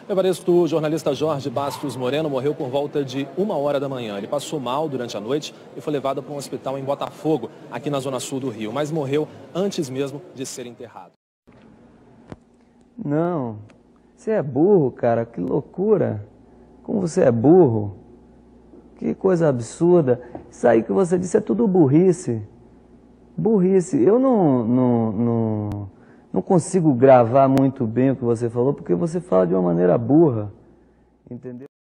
Evaristo, o jornalista Jorge Bastos Moreno morreu por volta de 1h da manhã. Ele passou mal durante a noite e foi levado para um hospital em Botafogo, aqui na zona sul do Rio, mas morreu antes mesmo de ser enterrado. Não, você é burro, cara, que loucura. Como você é burro. Que coisa absurda. Isso aí que você disse é tudo burrice. Burrice. Eu não consigo gravar muito bem o que você falou, porque você fala de uma maneira burra, entendeu?